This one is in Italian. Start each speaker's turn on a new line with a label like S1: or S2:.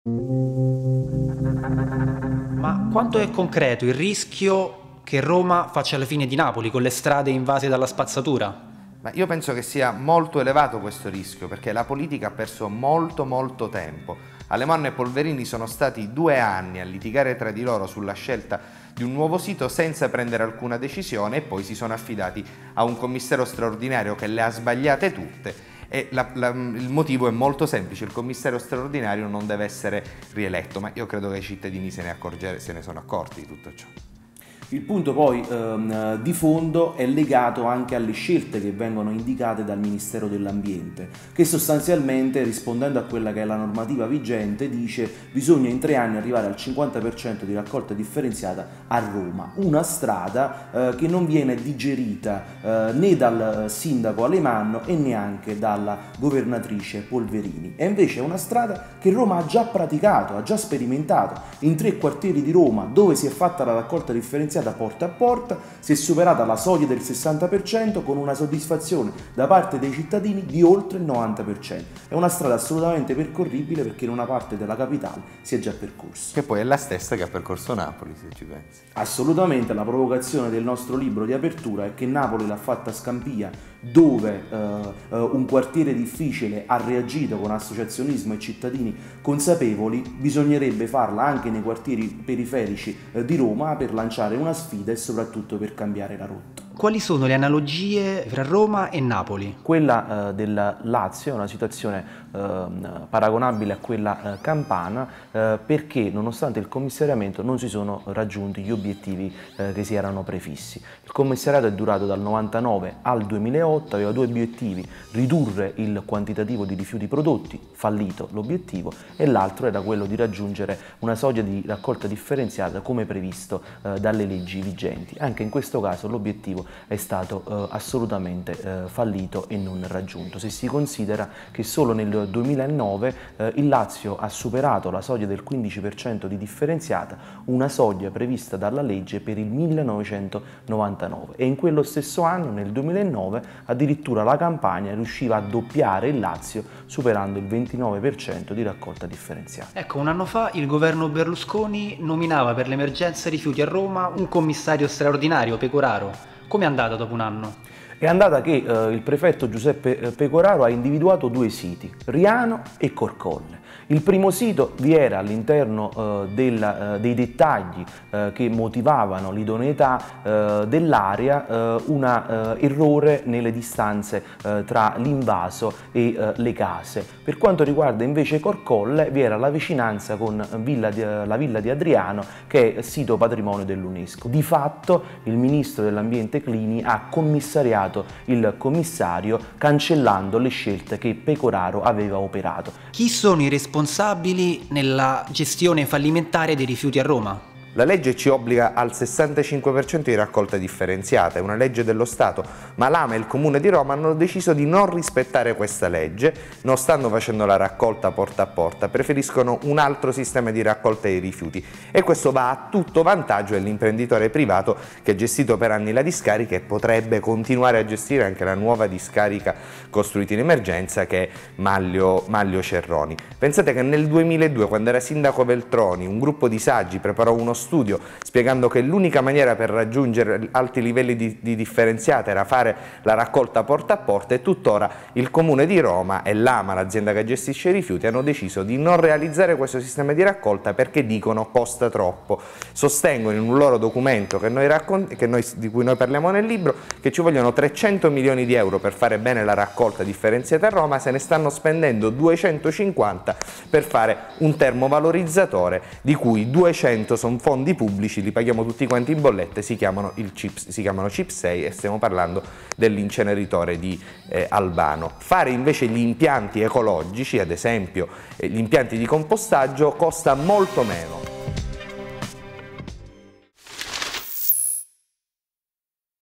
S1: Ma quanto è concreto il rischio che Roma faccia la fine di Napoli con le strade invase dalla spazzatura?
S2: Ma io penso che sia molto elevato questo rischio, perché la politica ha perso molto tempo. Alemanno e Polverini sono stati 2 anni a litigare tra di loro sulla scelta di un nuovo sito senza prendere alcuna decisione, e poi si sono affidati a un commissario straordinario che le ha sbagliate tutte. E il motivo è molto semplice: il commissario straordinario non deve essere rieletto, ma io credo che i cittadini se ne sono accorti di tutto ciò.
S3: Il punto poi di fondo è legato anche alle scelte che vengono indicate dal Ministero dell'Ambiente, che sostanzialmente, rispondendo a quella che è la normativa vigente, dice bisogna in 3 anni arrivare al 50% di raccolta differenziata a Roma, una strada che non viene digerita né dal sindaco Alemanno e neanche dalla governatrice Polverini. E invece è una strada che Roma ha già praticato, ha già sperimentato in 3 quartieri di Roma, dove si è fatta la raccolta differenziata porta a porta, si è superata la soglia del 60% con una soddisfazione da parte dei cittadini di oltre il 90%. È una strada assolutamente percorribile, perché in una parte della capitale si è già percorso.
S2: Che poi è la stessa che ha percorso Napoli, se ci pensi.
S3: Assolutamente, la provocazione del nostro libro di apertura è che Napoli l'ha fatta a Scampia, dove un quartiere difficile ha reagito con associazionismo e cittadini consapevoli. Bisognerebbe farla anche nei quartieri periferici di Roma, per lanciare una sfida e soprattutto per cambiare la rotta.
S1: Quali sono le analogie fra Roma e Napoli?
S3: Quella del Lazio è una situazione paragonabile a quella campana, perché nonostante il commissariamento non si sono raggiunti gli obiettivi che si erano prefissi. Il commissariato è durato dal 99 al 2008, aveva 2 obiettivi: ridurre il quantitativo di rifiuti prodotti, fallito l'obiettivo, e l'altro era quello di raggiungere una soglia di raccolta differenziata come previsto dalle leggi vigenti. Anche in questo caso l'obiettivo è stato assolutamente fallito e non raggiunto, se si considera che solo nel 2009 il Lazio ha superato la soglia del 15% di differenziata, una soglia prevista dalla legge per il 1999, e in quello stesso anno, nel 2009, addirittura la Campania riusciva a doppiare il Lazio, superando il 29% di raccolta differenziata.
S1: Ecco, un anno fa il governo Berlusconi nominava per l'emergenza rifiuti a Roma un commissario straordinario, Pecoraro. Come è andata dopo un anno?
S3: È andata che il prefetto Giuseppe Pecoraro ha individuato 2 siti, Riano e Corcolle. Il primo sito vi era all'interno dei dettagli che motivavano l'idoneità dell'area un errore nelle distanze tra l'invaso e le case. Per quanto riguarda invece Corcolle, vi era la vicinanza con la villa di Adriano, che è sito patrimonio dell'UNESCO. Di fatto il ministro dell'Ambiente Clini ha commissariato il commissario, cancellando le scelte che Pecoraro aveva operato.
S1: Chi sono i responsabili nella gestione fallimentare dei rifiuti a Roma?
S2: La legge ci obbliga al 65% di raccolta differenziata, è una legge dello Stato, ma l'AMA e il Comune di Roma hanno deciso di non rispettare questa legge, non stanno facendo la raccolta porta a porta, preferiscono un altro sistema di raccolta dei rifiuti, e questo va a tutto vantaggio dell'imprenditore privato che ha gestito per anni la discarica e potrebbe continuare a gestire anche la nuova discarica costruita in emergenza, che è Maglio Cerroni. Pensate che nel 2002, quando era sindaco Veltroni, un gruppo di saggi preparò uno studio spiegando che l'unica maniera per raggiungere alti livelli di differenziata era fare la raccolta porta a porta, e tuttora il Comune di Roma e l'AMA, l'azienda che gestisce i rifiuti, hanno deciso di non realizzare questo sistema di raccolta perché dicono costa troppo. Sostengono in un loro documento di cui noi parliamo nel libro che ci vogliono 300 milioni di euro per fare bene la raccolta differenziata a Roma, se ne stanno spendendo 250 per fare un termovalorizzatore, di cui 200 sono fondi pubblici, li paghiamo tutti quanti in bollette, si chiamano CIP6, e stiamo parlando dell'inceneritore di Albano. Fare invece gli impianti ecologici, ad esempio gli impianti di compostaggio, costa molto meno.